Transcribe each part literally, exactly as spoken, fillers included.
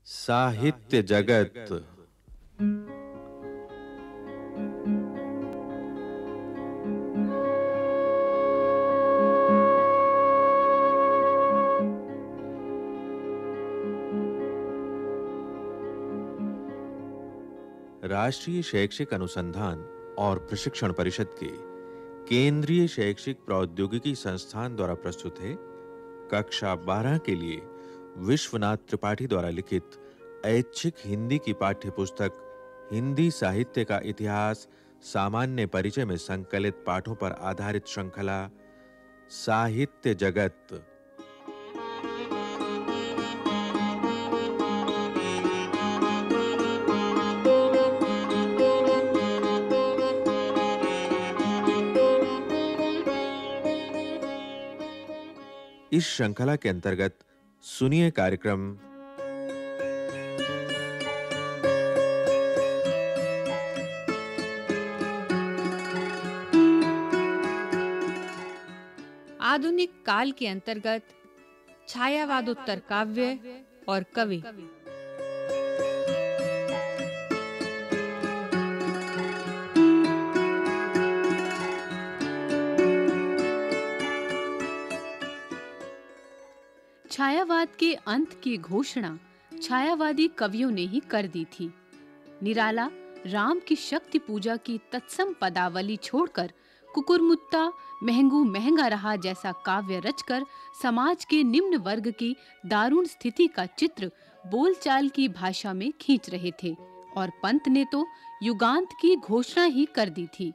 साहित्य जगत। राष्ट्रीय शैक्षिक अनुसंधान और प्रशिक्षण परिषद के केंद्रीय शैक्षिक प्रौद्योगिकी संस्थान द्वारा प्रस्तुत है कक्षा बारह के लिए विश्वनाथ त्रिपाठी द्वारा लिखित ऐच्छिक हिंदी की पाठ्य पुस्तक हिंदी साहित्य का इतिहास सामान्य परिचय में संकलित पाठों पर आधारित श्रृंखला साहित्य जगत। इस श्रृंखला के अंतर्गत सुनिए कार्यक्रम आधुनिक काल के अंतर्गत छायावादोत्तर काव्य और कवि। छायावाद के अंत की घोषणा छायावादी कवियों ने ही कर दी थी। निराला राम की शक्ति पूजा की तत्सम पदावली छोड़कर कुकुरमुत्ता महंगू महंगा रहा जैसा काव्य रचकर समाज के निम्न वर्ग की दारुण स्थिति का चित्र बोलचाल की भाषा में खींच रहे थे और पंत ने तो युगांत की घोषणा ही कर दी थी।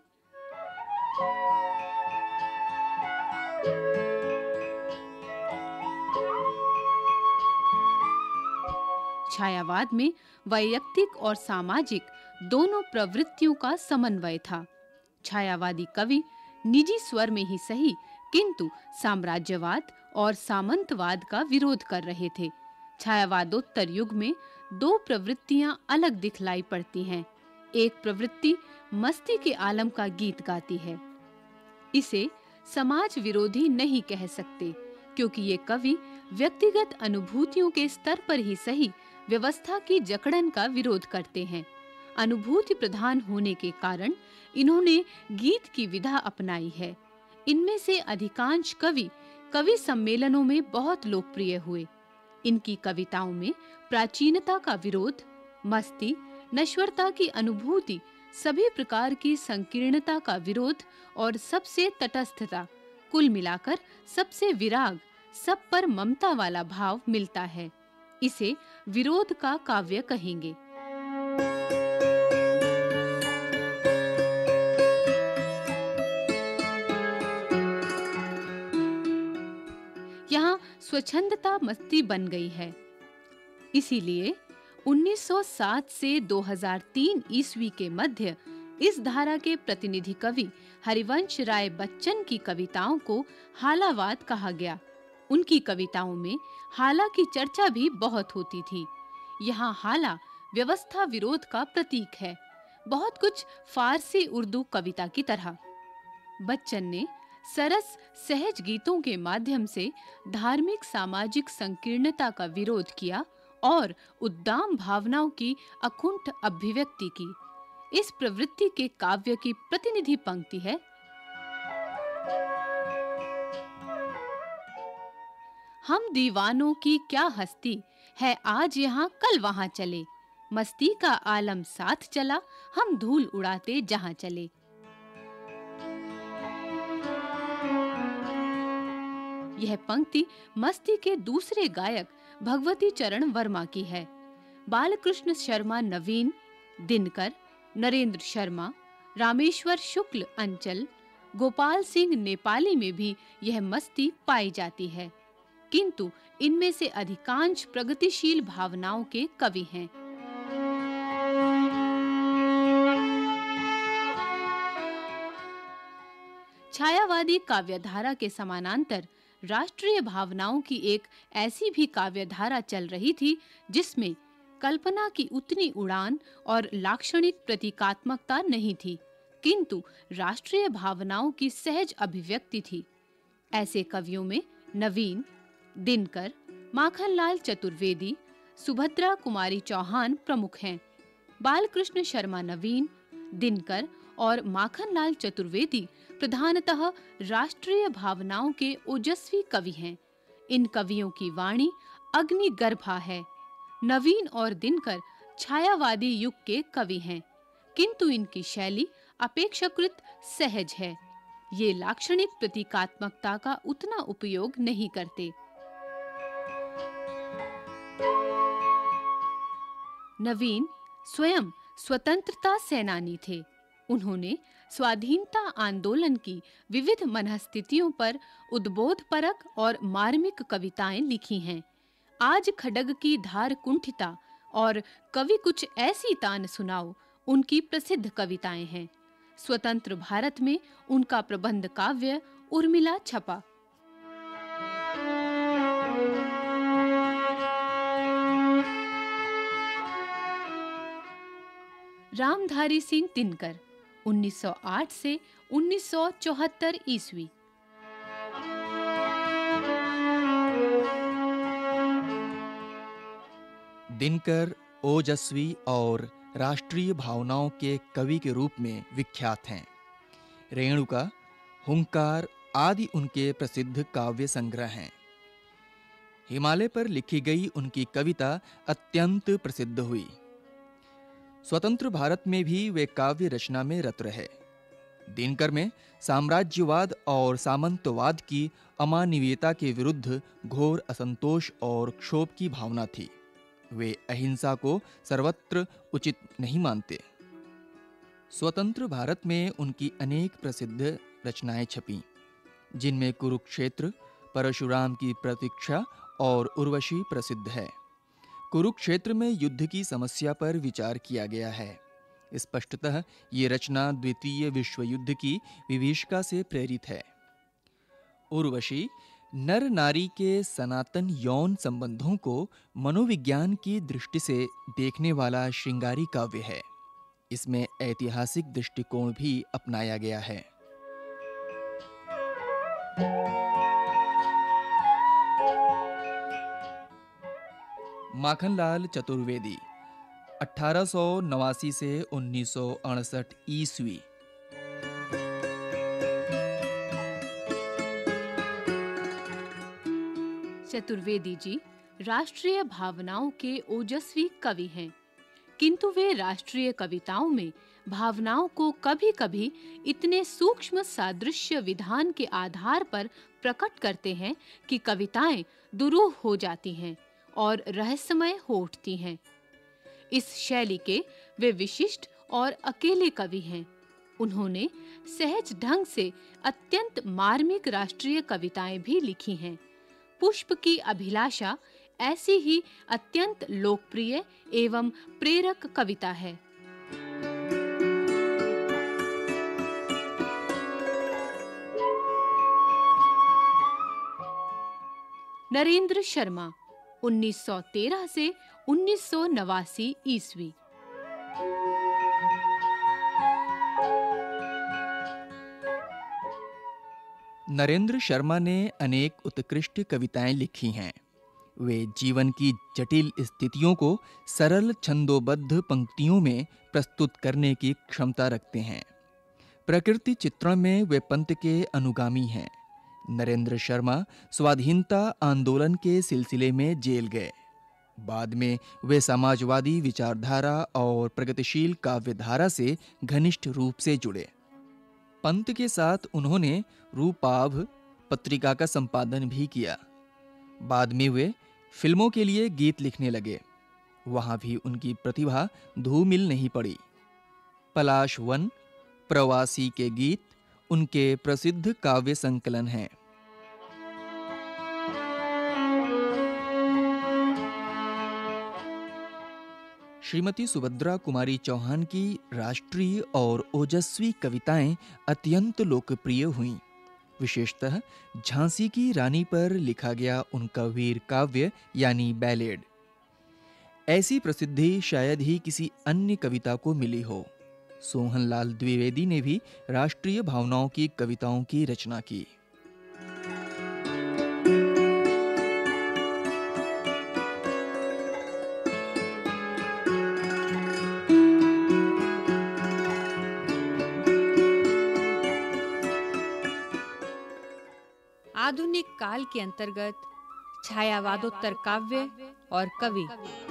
छायावाद में वैयक्तिक और सामाजिक दोनों प्रवृत्तियों का समन्वय था। छायावादी कवि निजी स्वर में ही सही किंतु साम्राज्यवाद और सामंतवाद का विरोध कर रहे थे। छायावादोत्तर युग में दो प्रवृत्तियां अलग दिखलाई पड़ती हैं। एक प्रवृत्ति मस्ती के आलम का गीत गाती है। इसे समाज विरोधी नहीं कह सकते क्योंकि ये कवि व्यक्तिगत अनुभूतियों के स्तर पर ही सही व्यवस्था की जकड़न का विरोध करते हैं। अनुभूति प्रधान होने के कारण इन्होंने गीत की विधा अपनाई है। इनमें से अधिकांश कवि कवि सम्मेलनों में बहुत लोकप्रिय हुए। इनकी कविताओं में प्राचीनता का विरोध, मस्ती, नश्वरता की अनुभूति, सभी प्रकार की संकीर्णता का विरोध और सबसे तटस्थता, कुल मिलाकर सबसे विराग, सब पर ममता वाला भाव मिलता है। इसे विरोध का काव्य कहेंगे। यहाँ स्वच्छंदता मस्ती बन गई है। इसीलिए उन्नीस सौ सात से दो हज़ार तीन ईस्वी के मध्य इस धारा के प्रतिनिधि कवि हरिवंश राय बच्चन की कविताओं को हालावाद कहा गया। उनकी कविताओं में हाला की चर्चा भी बहुत होती थी। यहाँ हाला व्यवस्था विरोध का प्रतीक है, बहुत कुछ फारसी उर्दू कविता की तरह। बच्चन ने सरस सहज गीतों के माध्यम से धार्मिक सामाजिक संकीर्णता का विरोध किया और उद्दाम भावनाओं की अकुंठ अभिव्यक्ति की। इस प्रवृत्ति के काव्य की प्रतिनिधि पंक्ति है। हम दीवानों की क्या हस्ती है, आज यहाँ कल वहाँ चले, मस्ती का आलम साथ चला, हम धूल उड़ाते जहाँ चले। यह पंक्ति मस्ती के दूसरे गायक भगवती चरण वर्मा की है। बालकृष्ण शर्मा नवीन, दिनकर, नरेंद्र शर्मा, रामेश्वर शुक्ल अंचल, गोपाल सिंह नेपाली में भी यह मस्ती पाई जाती है, किंतु इनमें से अधिकांश प्रगतिशील भावनाओं के कवि हैं। छायावादी काव्यधारा के समानांतर राष्ट्रीय भावनाओं की एक ऐसी भी काव्यधारा चल रही थी जिसमें कल्पना की उतनी उड़ान और लाक्षणिक प्रतीकात्मकता नहीं थी, किंतु राष्ट्रीय भावनाओं की सहज अभिव्यक्ति थी। ऐसे कवियों में नवीन, दिनकर, माखनलाल चतुर्वेदी, सुभद्रा कुमारी चौहान प्रमुख हैं। बालकृष्ण शर्मा नवीन, दिनकर और माखनलाल चतुर्वेदी प्रधानतः राष्ट्रीय भावनाओं के ओजस्वी कवि हैं। इन कवियों की वाणी अग्निगर्भा है। नवीन और दिनकर छायावादी युग के कवि हैं, किंतु इनकी शैली अपेक्षाकृत सहज है। ये लाक्षणिक प्रतीकात्मकता का उतना उपयोग नहीं करते। नवीन स्वयं स्वतंत्रता सेनानी थे। उन्होंने स्वाधीनता आंदोलन की विविध मनःस्थितियों पर उद्बोधपरक और मार्मिक कविताएं लिखी हैं। आज खड्ग की धार कुंठिता और कवि कुछ ऐसी तान सुनाओ उनकी प्रसिद्ध कविताएं हैं। स्वतंत्र भारत में उनका प्रबंध काव्य उर्मिला छपा। रामधारी सिंह दिनकर उन्नीस सौ आठ से उन्नीस सौ चौहत्तर ईस्वी। दिनकर ओजस्वी और राष्ट्रीय भावनाओं के कवि के रूप में विख्यात हैं। रेणुका, हुंकार आदि उनके प्रसिद्ध काव्य संग्रह हैं। हिमालय पर लिखी गई उनकी कविता अत्यंत प्रसिद्ध हुई। स्वतंत्र भारत में भी वे काव्य रचना में रत रहे। दिनकर में साम्राज्यवाद और सामंतवाद की अमानवीयता के विरुद्ध घोर असंतोष और क्षोभ की भावना थी। वे अहिंसा को सर्वत्र उचित नहीं मानते। स्वतंत्र भारत में उनकी अनेक प्रसिद्ध रचनाएं छपीं, जिनमें कुरुक्षेत्र, परशुराम की प्रतीक्षा और उर्वशी प्रसिद्ध है। कुरुक्षेत्र में युद्ध की समस्या पर विचार किया गया है। स्पष्टतः ये रचना द्वितीय विश्व युद्ध की विभीषिका से प्रेरित है। उर्वशी नर नारी के सनातन यौन संबंधों को मनोविज्ञान की दृष्टि से देखने वाला श्रृंगारी काव्य है। इसमें ऐतिहासिक दृष्टिकोण भी अपनाया गया है। माखनलाल चतुर्वेदी अठारह सौ नवासी से उन्नीस सौ अड़सठ ईस्वी। चतुर्वेदी जी राष्ट्रीय भावनाओं के ओजस्वी कवि हैं, किंतु वे राष्ट्रीय कविताओं में भावनाओं को कभी-कभी इतने सूक्ष्म सादृश्य विधान के आधार पर प्रकट करते हैं कि कविताएं दुरूह हो जाती हैं और रहस्यमय हो उठती हैं। इस शैली के वे विशिष्ट और अकेले कवि हैं। उन्होंने सहज ढंग से अत्यंत मार्मिक राष्ट्रीय कविताएं भी लिखी हैं। पुष्प की अभिलाषा ऐसी ही अत्यंत लोकप्रिय एवं प्रेरक कविता है। नरेंद्र शर्मा उन्नीस सौ तेरह से उन्नीस सौ नवासी ईस्वी। नरेंद्र शर्मा ने अनेक उत्कृष्ट कविताएं लिखी हैं। वे जीवन की जटिल स्थितियों को सरल छंदोबद्ध पंक्तियों में प्रस्तुत करने की क्षमता रखते हैं। प्रकृति चित्रण में वे पंत के अनुगामी हैं। नरेंद्र शर्मा स्वाधीनता आंदोलन के सिलसिले में जेल गए। बाद में वे समाजवादी विचारधारा और प्रगतिशील काव्यधारा से घनिष्ठ रूप से जुड़े। पंत के साथ उन्होंने रूपाभ पत्रिका का संपादन भी किया। बाद में वे फिल्मों के लिए गीत लिखने लगे। वहां भी उनकी प्रतिभा धूमिल नहीं पड़ी। पलाश वन, प्रवासी के गीत उनके प्रसिद्ध काव्य संकलन हैं। श्रीमती सुभद्रा कुमारी चौहान की राष्ट्रीय और ओजस्वी कविताएं अत्यंत लोकप्रिय हुईं। विशेषतः झांसी की रानी पर लिखा गया उनका वीर काव्य यानी बैलेड। ऐसी प्रसिद्धि शायद ही किसी अन्य कविता को मिली हो। सोहनलाल द्विवेदी ने भी राष्ट्रीय भावनाओं की कविताओं की रचना की। आधुनिक काल के अंतर्गत छायावादोत्तर काव्य और कवि।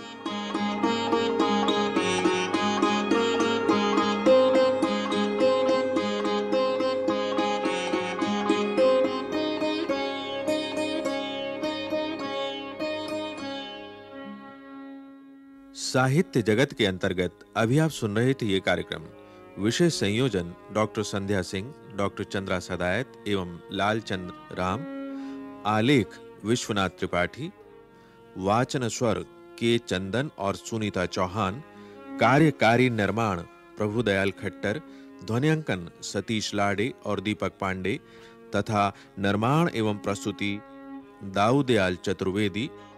साहित्य जगत के अंतर्गत अभी आप सुन रहे थे ये कार्यक्रम। विषय संयोजन डॉक्टर संध्या सिंह, डॉक्टर चंद्रा सदायत एवं लालचंद्र राम। आलेख विश्वनाथ त्रिपाठी। वाचन स्वर के चंदन और सुनीता चौहान। कार्यकारी निर्माण प्रभुदयाल खट्टर। ध्वनियांकन सतीश लाडे और दीपक पांडे तथा निर्माण एवं प्रस्तुति दाऊदयाल चतुर्वेदी।